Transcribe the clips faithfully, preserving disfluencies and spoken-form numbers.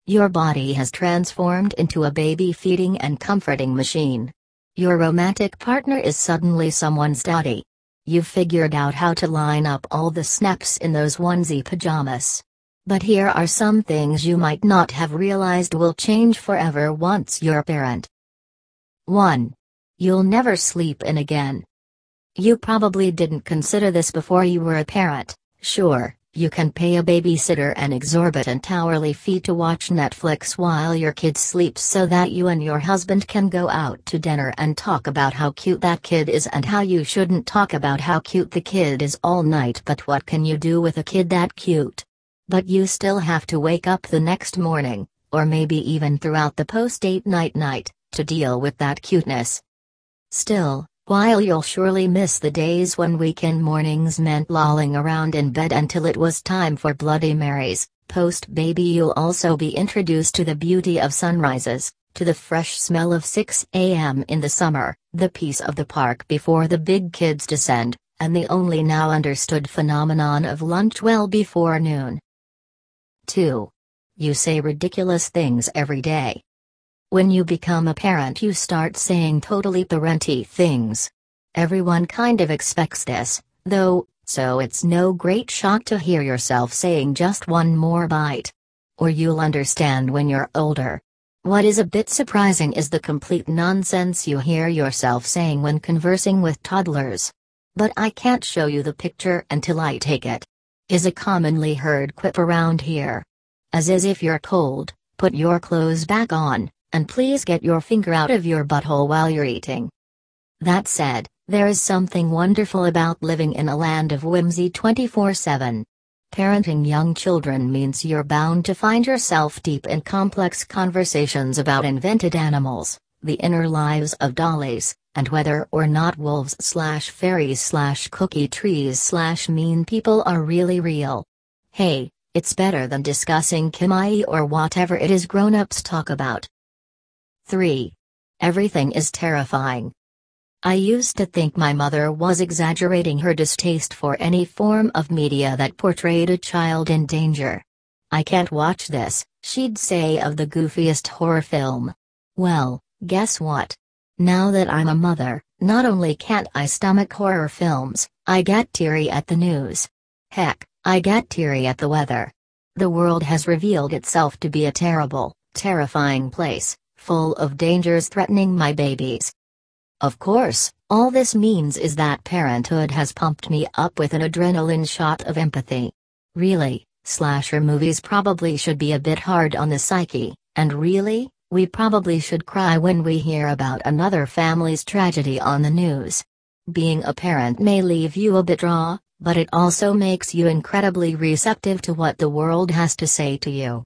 Your body has transformed into a baby feeding and comforting machine. Your romantic partner is suddenly someone's daddy. You've figured out how to line up all the snaps in those onesie pajamas. But here are some things you might not have realized will change forever once you're a parent. one. You'll never sleep in again. You probably didn't consider this before you were a parent. Sure, you can pay a babysitter an exorbitant hourly fee to watch Netflix while your kid sleeps so that you and your husband can go out to dinner and talk about how cute that kid is and how you shouldn't talk about how cute the kid is all night. But what can you do with a kid that cute? But you still have to wake up the next morning, or maybe even throughout the post-date night night, to deal with that cuteness. Still, while you'll surely miss the days when weekend mornings meant lolling around in bed until it was time for Bloody Marys, post-baby you'll also be introduced to the beauty of sunrises, to the fresh smell of six a m in the summer, the peace of the park before the big kids descend, and the only now understood phenomenon of lunch well before noon. two. You say ridiculous things every day. When you become a parent you start saying totally parenty things. Everyone kind of expects this, though, so it's no great shock to hear yourself saying just one more bite. Or you'll understand when you're older. What is a bit surprising is the complete nonsense you hear yourself saying when conversing with toddlers. "But I can't show you the picture until I take it," is a commonly heard quip around here. As is, if you're cold, put your clothes back on. And please get your finger out of your butthole while you're eating. That said, there is something wonderful about living in a land of whimsy twenty-four seven. Parenting young children means you're bound to find yourself deep in complex conversations about invented animals, the inner lives of dollies, and whether or not wolves slash fairies slash cookie trees slash mean people are really real. Hey, it's better than discussing Kimai or whatever it is grown-ups talk about. three. Everything is terrifying. I used to think my mother was exaggerating her distaste for any form of media that portrayed a child in danger. "I can't watch this," she'd say of the goofiest horror film. Well, guess what? Now that I'm a mother, not only can't I stomach horror films, I get teary at the news. Heck, I get teary at the weather. The world has revealed itself to be a terrible, terrifying place, full of dangers threatening my babies. Of course, all this means is that parenthood has pumped me up with an adrenaline shot of empathy. Really, slasher movies probably should be a bit hard on the psyche, and really, we probably should cry when we hear about another family's tragedy on the news. Being a parent may leave you a bit raw, but it also makes you incredibly receptive to what the world has to say to you.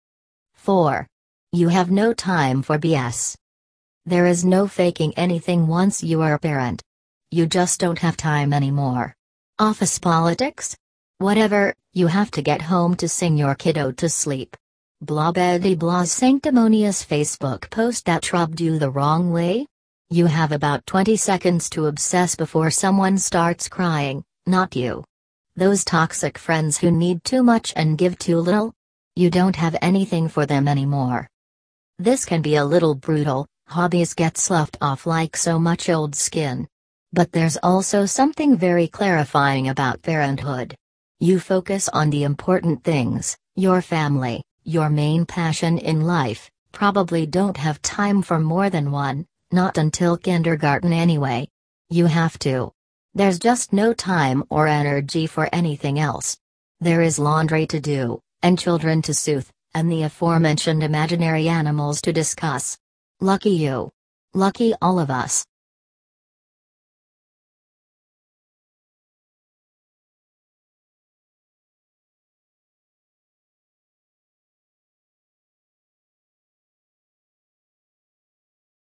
four. You have no time for B S. There is no faking anything once you are a parent. You just don't have time anymore. Office politics? Whatever, you have to get home to sing your kiddo to sleep. Blah beddy blah's sanctimonious Facebook post that rubbed you the wrong way? You have about twenty seconds to obsess before someone starts crying, not you. Those toxic friends who need too much and give too little? You don't have anything for them anymore. This can be a little brutal, hobbies get sloughed off like so much old skin. But there's also something very clarifying about parenthood. You focus on the important things, your family, your main passion in life, probably don't have time for more than one, not until kindergarten anyway. You have to. There's just no time or energy for anything else. There is laundry to do, and children to soothe, and the aforementioned imaginary animals to discuss. Lucky you. Lucky all of us.